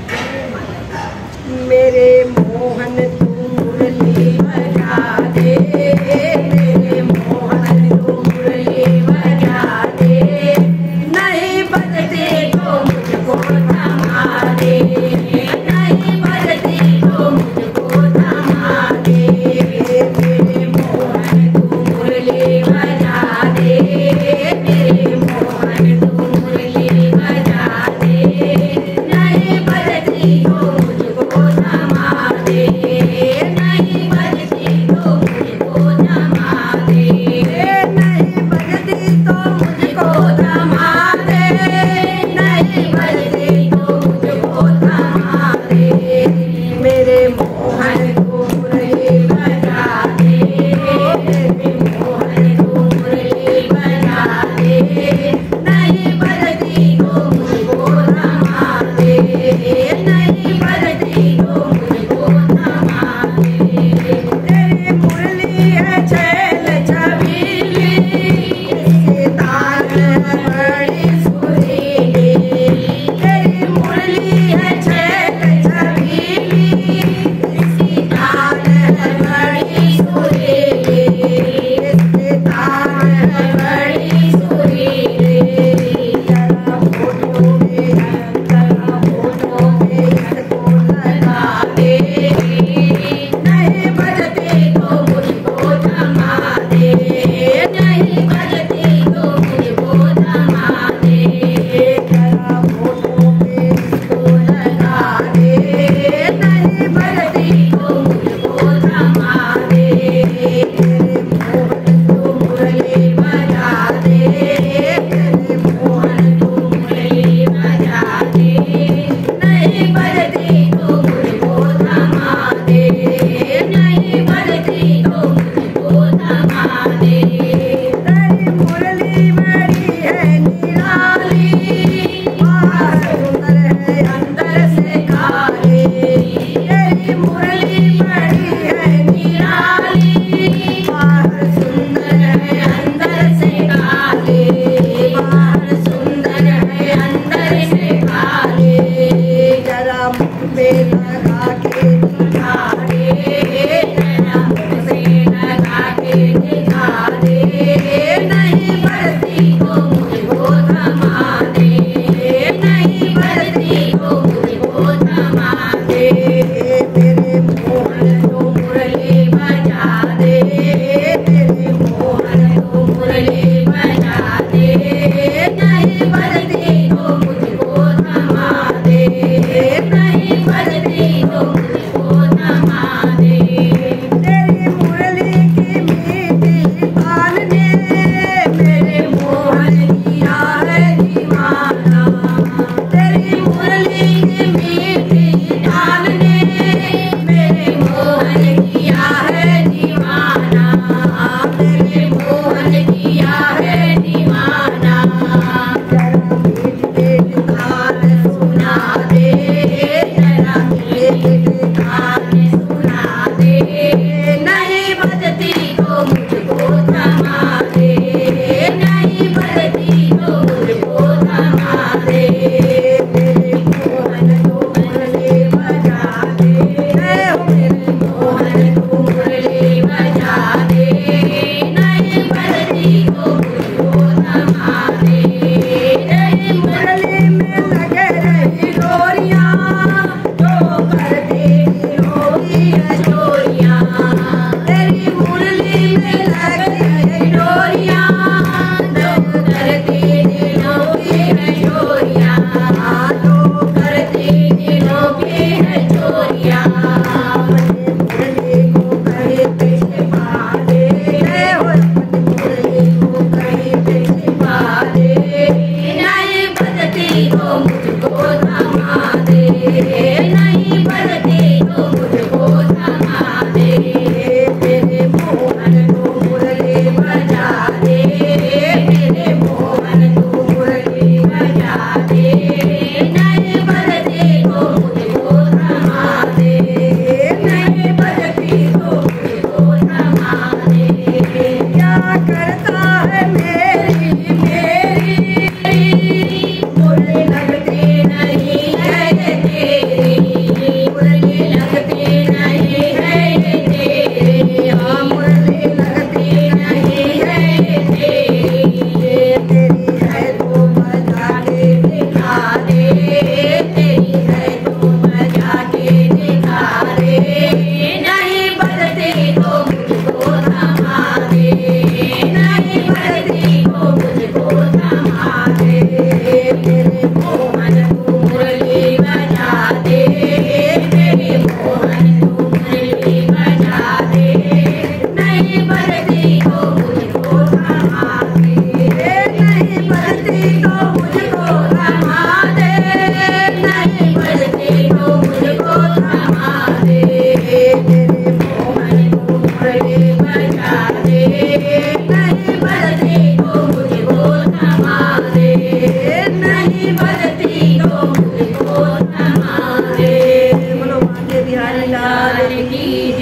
मेरे मोहन तू मुरली बजा दे, मेरे मोहन तू मुरली बजा दे, नहीं बजती तो मुझको थमा दे, नहीं बजती तो मुझको थमा दे। मेरे मोहन तू मुरली बजा दे, मेरे मोहन तू मुरली बजा दे, नहीं बजती तो मुझको थमा दे, नहीं बजती तो मुझको थमा दे, नहीं बजती तो मुझको थमा दे, नहीं बजती तो मुझको थमा दे। मेरे मोहन तू मुरली बजा दे, मेरे मोहन तू मुरली बजा दे, नहीं बजती तो मुझको थमा दे, नहीं बजती तो मुझको थमा दे। तेरी मुरली है छैल छबीली, इसके ताल बड़ी सुरीली, तेरी मुरली है छैल छबीली, इसकी ताल बड़ी सुरीली, इसके ताल बड़ी सुरीली। जरा फोटो में जरा फोटो में इसको लगा दे, नहीं बजती तो मुझको थमा दे, नहीं बजती तो मुझको थमा दे। जरा फोटो में इसको लगा दे, नहीं बजती तो मुझको थमा दे। मेरे मोहन तू मुरली बजा दे, मेरे मोहन तू मुरली बजा दे, नहीं बजती तो मुझको थमा दे, नहीं बजती तो मुझको थमा दे। तेरी मुरली बड़ी है निराली, बाहर सुंदर है अंदर से काली, तेरी मुरली बड़ी है निराली, बाहर सुंदर है अंदर से काली, बाहर सुंदर है अंदर से काली। जरा मुख में लगा के दिखा दे, जरा मुख में लगा के दिखा दे, नहीं बजती तो मुझको थमा दे, नहीं बजती तो मुझको थमा दे। मेरे मोहन तू मुरली बजा दे, मेरे मोहन तू मुरली बजा दे, नहीं बजती तो मुझको थमा दे, नहीं बजती बजा दे, नहीं बजती तो मुझको थमा दे, नहीं बजती तो मुझको थमा दे। बोलो बांके बिहारी लाल की